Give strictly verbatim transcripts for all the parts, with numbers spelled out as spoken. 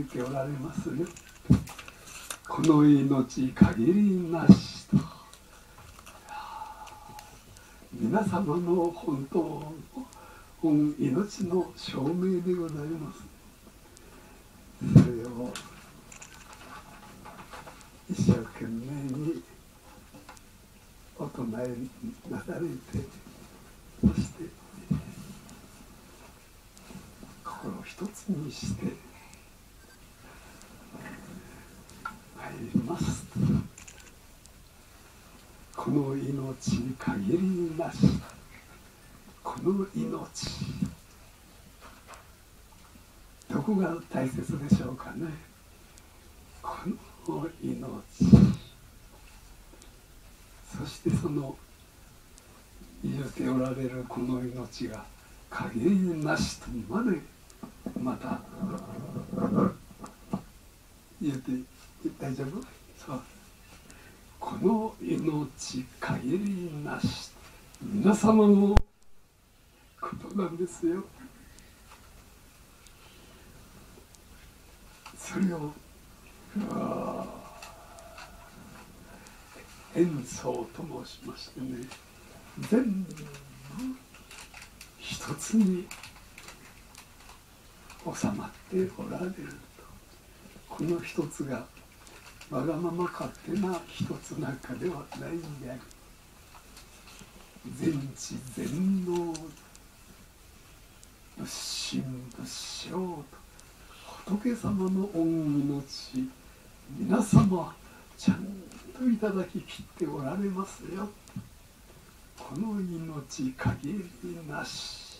いておられますよ。この命限りなしと、皆様の本当の本命の証明でございます。それを一生懸命にお唱えなされて、そして心を一つにして参りますと、この命限りなし、この命、どこが大切でしょうかね。この命、そしてその言うておられるこの命が限りなしとまでまた言うて大丈夫？そう、この命限りなし、皆様のことなんですよ。それを演奏と申しましてね、全部一つに収まっておられると。この一つがわがまま勝手な一つなんかではないんであり、全知全能、仏心仏性と仏様の御命、皆様ちゃんといただききっておられますよ。この命限りなし、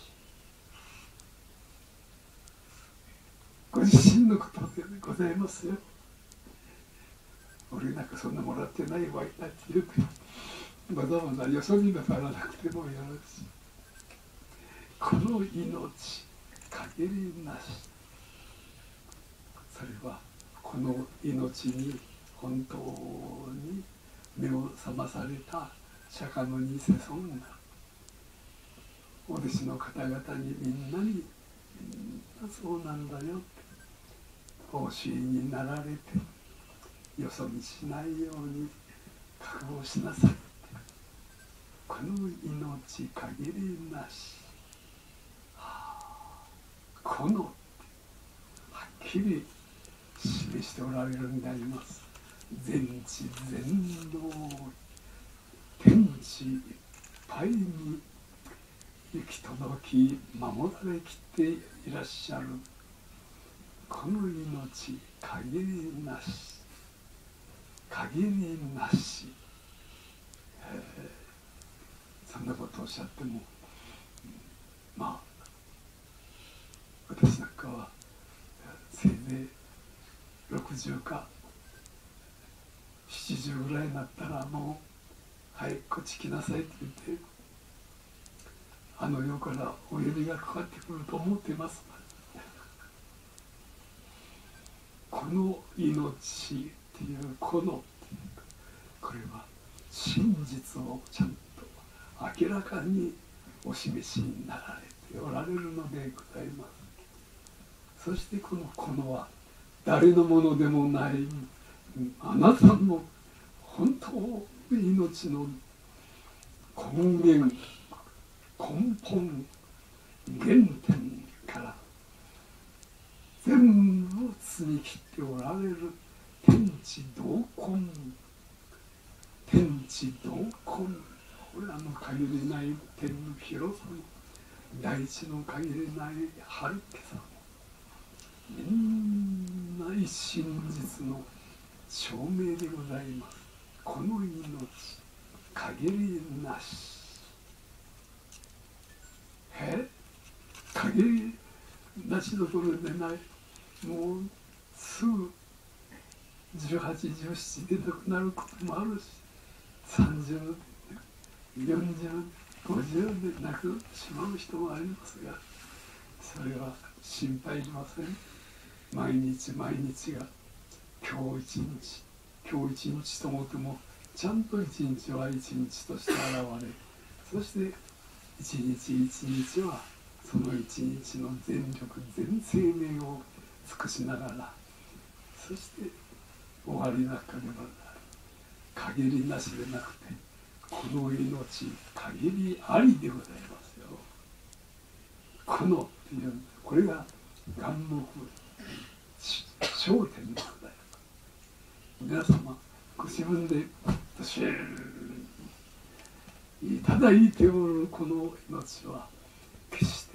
ご自身のことでございますよ。俺なんかそんなもらってないわいなって言うて、わざわざよそ見なさらなくてもよろしい。この命限りなし、それはこの命に本当に目を覚まされた釈迦牟尼世尊がお弟子の方々にみんなにみんなそうなんだよってお教えになられて、よそ見しないように覚悟しなさいって、この命限りなし、はあ、このはっきり示しておられるんであります。全知全能、天地いっぱいに行き届き守られきっていらっしゃるこの命限りなし、限りなし、えー、そんなことをおっしゃっても、まあ私なんかはせいぜいろくじゅうかななじゅうぐらいになったらもう、はいこっち来なさいって言って、あの世からお呼びがかかってくると思っています。この命っていうこの、これは真実をちゃんと明らかにお示しになられておられるのでございます。そしてこのこのは誰のものでもない、あなたの本当の命の根源、根本、原点から全部積み切っておられる天地同根、天地同根、これはあの限りない天の広さも、大地の限りない遥けさも、みんな一真実の証明でございます。この命限りなし、え限りなしどころでない、もうすぐじゅうはち、じゅうななで亡くなることもあるし、さんじゅうねん、よんじゅうねん、ごじゅうねん亡くしまう人もありますが、それは心配いりません。毎日毎日が今日一日、今日一日と思ってもちゃんと一日は一日として現れ、そして一日一日はその一日の全力全生命を尽くしながらそして終わりなければなら限りなしでなくて、この命限りありでございますよ。このっていう、これが眼目焦点でございます。皆様ご自分で私いただいておるこの命は決して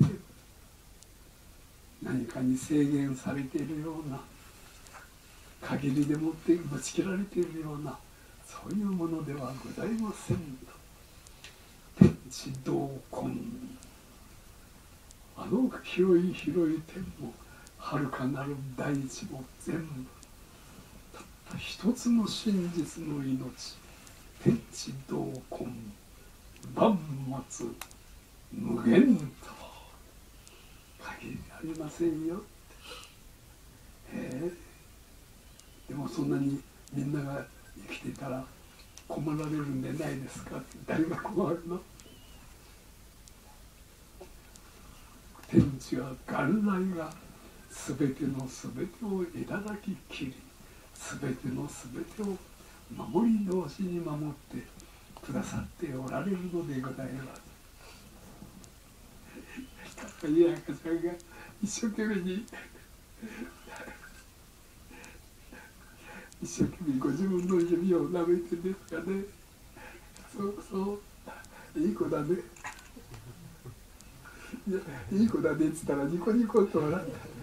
何かに制限されているような、限りでもってぶち切られているような、そういうものではございませんと。天地同根、あの広い広い天も遥かなる大地も全部たった一つの真実の命、天地同根、万末無限と限りありませんよって。えー、でもそんなにみんなが生きていたら困られるんでないですかって。誰が困るの？天地は元来が全ての全てをいただききり、全ての全てを守り通しに守ってくださっておられるのでございます。かいい赤ちゃんが一生懸命に一生懸命ご自分の指を舐めてですかね。そうそう、いい子だね。いや、いい子だねって言ったらニコニコと笑った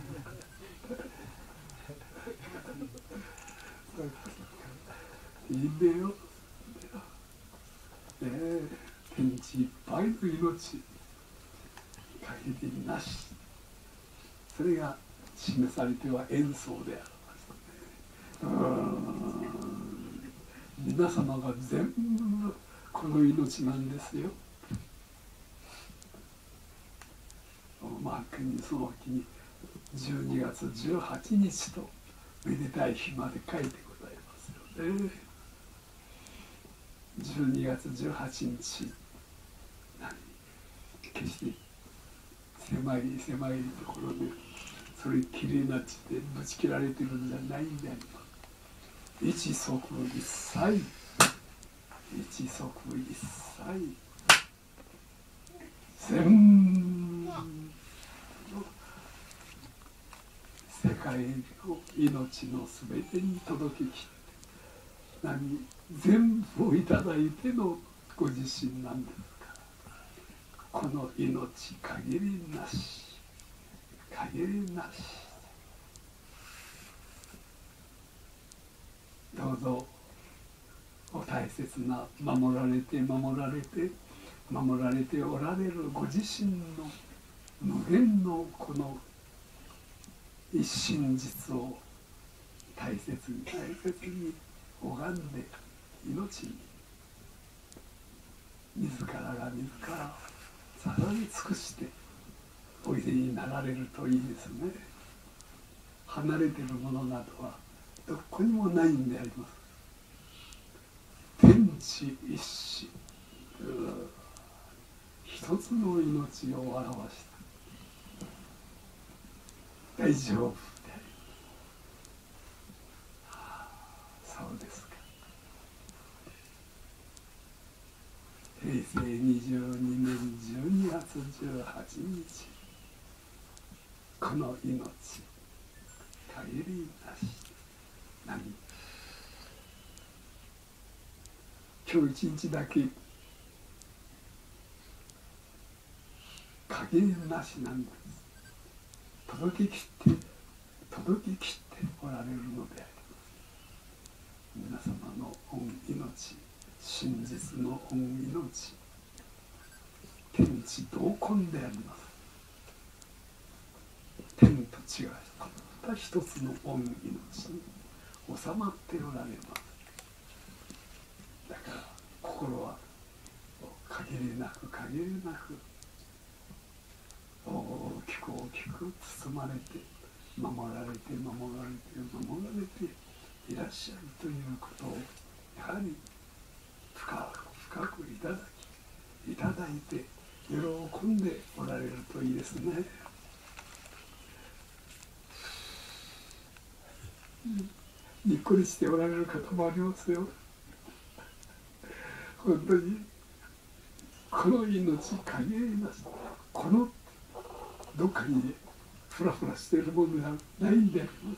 いいんだよ、えー、天地いっぱいの命限りなし、それが示されては演奏でありますね。皆様が全部この命なんですよ。まあその日にじゅうにがつじゅうはちにちとめでたい日まで書いてございますよね。じゅうにがつじゅうはちにち、決して狭い狭いところでそれきれいな地でぶち切られてるんじゃないんであります。一即一切、一即一切、全部世界の命のすべてに届けきって、何全部をいただいてのご自身なんですから、この命限りなし、限りなし。どうぞお大切な、守られて守られて守られておられるご自身の無限のこの一真実を大切に大切に拝んで、命に自らが自ら捧げ尽くしておいでになられるといいですね。離れているものなどはどこにもないんであります。天地一子、一つの命を表した大丈夫であります。はあ、そうですか。へいせいにじゅうにねんじゅうにがつじゅうはちにち、この命限りなし。何？今日一日だけ限りなしなんです。届けきって届けきっておられるのであります。皆様の御命、真実の御命、天地同根であります。天と地がたった一つの御命に収まっておられます。だから心は限りなく限りなく大きく大きく包まれて、守られて守られて守られていらっしゃるということを、やはり深く深くいただきいただいて喜んでおられるといいですね。 にっこりしておられる方もありますよ。本当にこの命限りなし、このどっかにふらふらしているものではないんであります。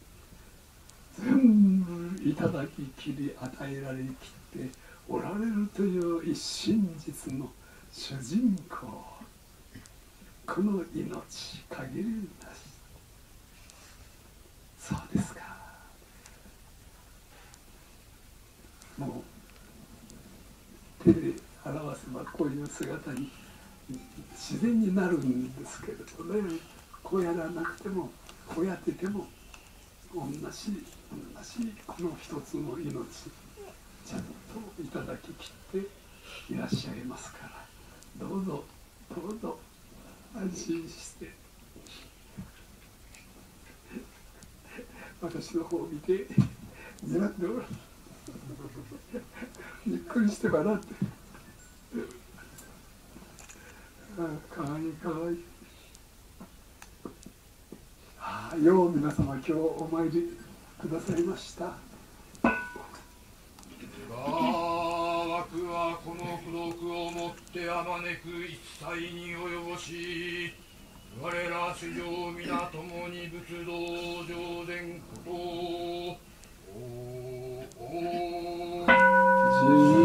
全部いただききり与えられきっておられるという一真実の主人公、この命限りなし。そうですか。もう手で表せばこういう姿に自然になるんですけれどね、こうやらなくてもこうやってても同じ同じこの一つの命ちゃんといただききっていらっしゃいますから、どうぞどうぞ安心して私の方を見て睨んでおらにっくりして笑って、ああかわいいかわいい。ああ、よう皆様今日お参りくださいました。 枠はこの功徳をもってあまねく一切に及ぼし、我ら主上皆ともに仏道上伝こと。おお。